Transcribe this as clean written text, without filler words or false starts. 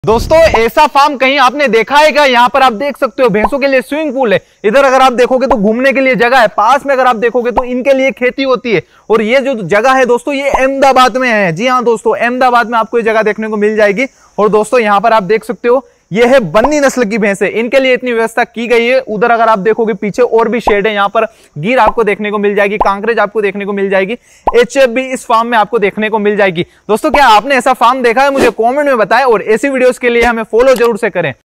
दोस्तों ऐसा फार्म कहीं आपने देखा है क्या? यहाँ पर आप देख सकते हो भैंसों के लिए स्विमिंग पूल है। इधर अगर आप देखोगे तो घूमने के लिए जगह है। पास में अगर आप देखोगे तो इनके लिए खेती होती है। और ये जो जगह है दोस्तों ये अहमदाबाद में है। जी हाँ दोस्तों, अहमदाबाद में आपको ये जगह देखने को मिल जाएगी। और दोस्तों यहाँ पर आप देख सकते हो ये है बन्नी नस्ल की भैंस है। इनके लिए इतनी व्यवस्था की गई है। उधर अगर आप देखोगे पीछे और भी शेड है। यहाँ पर गिर आपको देखने को मिल जाएगी, कांकरेज आपको देखने को मिल जाएगी, एचएफ भी इस फार्म में आपको देखने को मिल जाएगी। दोस्तों क्या आपने ऐसा फार्म देखा है? मुझे कमेंट में बताएं और ऐसी वीडियोस के लिए हमें फॉलो जरूर से करें।